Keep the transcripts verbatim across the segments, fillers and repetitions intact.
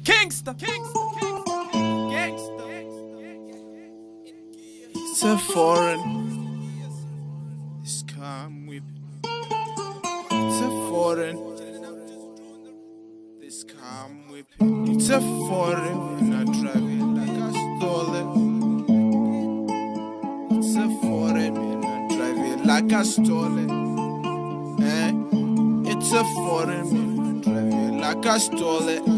Kingsta, Kingsta, Kingsta, It's a foreign. This calm whippin. It's a foreign. This calm whippin. It's a foreign. And I drive it like I stole it. It's a foreign. And I drive it like I stole it. Eh? It's a foreign. And I drive it like I stole it.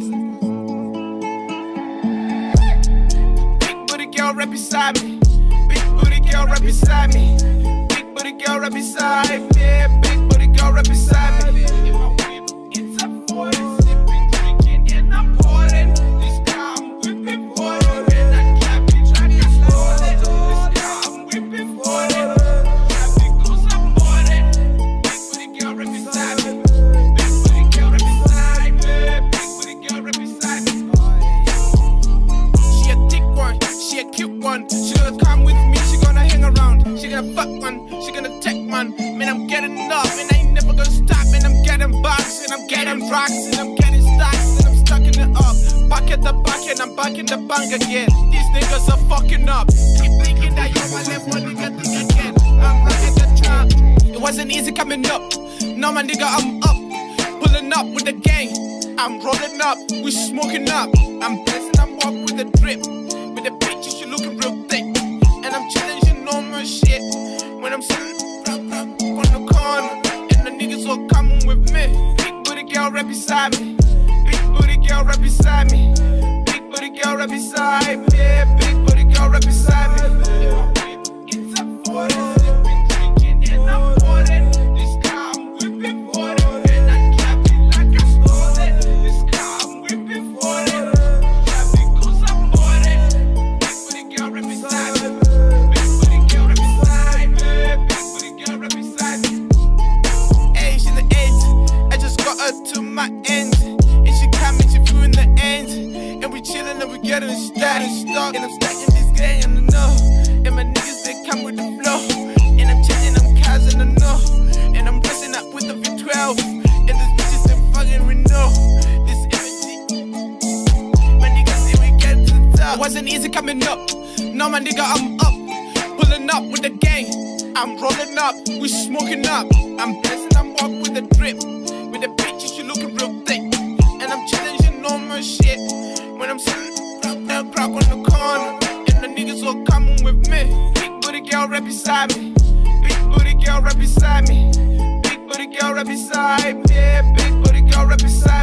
Girl right beside me, big booty girl right beside me, big booty girl right beside me, yeah, big booty girl right beside me. In my whip, it's a forty, sipping, drinking, and I'm pouring. This calm whipping forty, and I can't be like I stole it. This calm whipping forty, traffic goes I'm boarding. Big booty girl right beside me, big booty girl right beside me, big booty girl right beside me. She a thick one. She a cute one, she gonna come with me, she gonna hang around. She gonna fuck man, she gonna take man. Man, I'm getting up and I ain't never gonna stop. And I'm getting bucks and I'm getting rocks and I'm getting stacks and I'm stacking it up. Back at the back and I'm back in the bank again. These niggas are fucking up. Keep thinking that you're my left one nigga think again. I'm right at the top. It wasn't easy coming up. Now my nigga I'm up, pulling up with the gang. I'm rolling up, we smoking up. I'm blessing, I'm walk with a drip. With the bitches, she looking real thick. And I'm challenging all my shit. When I'm sitting on the corner, and the niggas all coming with me. Big booty girl right beside me. Big booty girl right beside me. Big booty girl right beside me. Yeah, big booty girl right beside me. It's a forty, sipping, drinking, and I'm pouring. This calm whipping forty, and I trap it like I stole it. This calm whipping forty. To my end, and she coming, she feeling the end, and we chillin' and we getting started, stuck, and I'm stacking this gang on the know, and my niggas they come with the flow, and I'm changing them cars and I know, and I'm dressing up with the V twelve, and these bitches they fucking Renault, this M G, my niggas say we get to the top. It wasn't easy coming up, now my nigga I'm up, pulling up with the gang, I'm rolling up, we smoking up, I'm blessing, I'm walk with the drip. With the bitches, she looking real thick. And I'm challenging all my shit. When I'm sitting down, crack on the corner. And the niggas all coming with me. Big booty girl right beside me. Big booty girl right beside me. Big booty girl right beside me. Yeah, big booty girl right beside me.